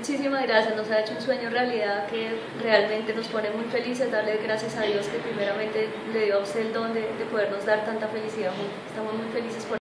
muchísimas gracias, nos ha hecho un sueño realidad que realmente nos pone muy felices, darle gracias a Dios que primeramente le dio a usted el don de podernos dar tanta felicidad juntos. Estamos muy felices por